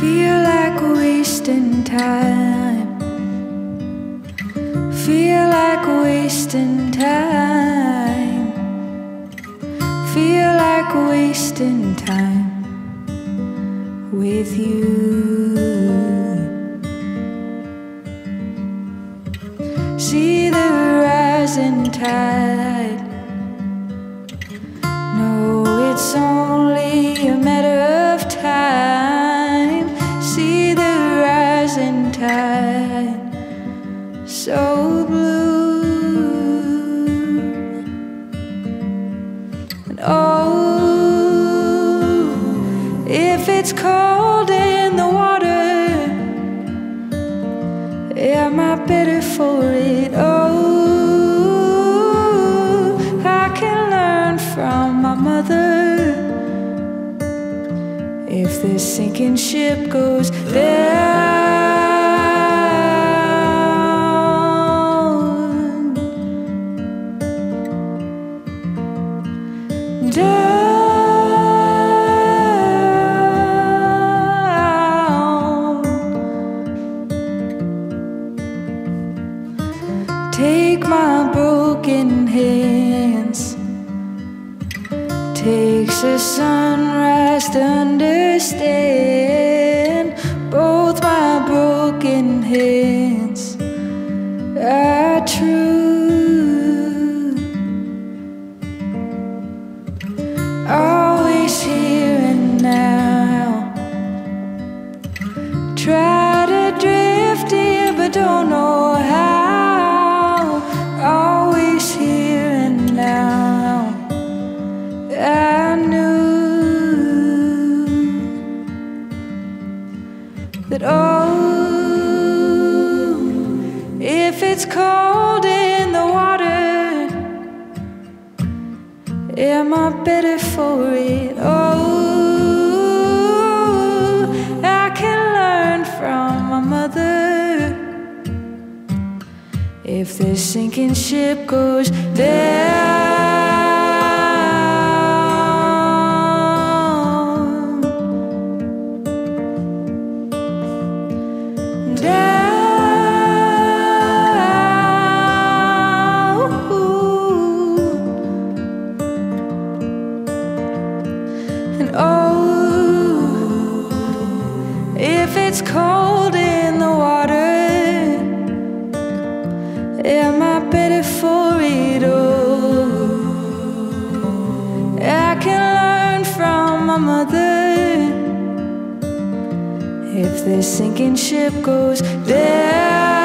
Feel like wasting time. Feel like wasting time. Feel like wasting time with you. See the rising tide. No, it's only a matter of time. See the rising tide, so blue. And oh, if it's cold in the water, am I better for it? Oh, I can learn from my mother. If this sinking ship goes down, down, take my broken hands. Takes a sunrise to understand. Both my broken hands are true. Always here and now. Try to drift in but don't know how. Always here and now. I knew that oh, if it's cold in the water, am I better for it? Oh, I can learn from my mother. If this sinking ship goes down, it's cold in the water, am I better for it? Oh, I can learn from my mother. If this sinking ship goes down,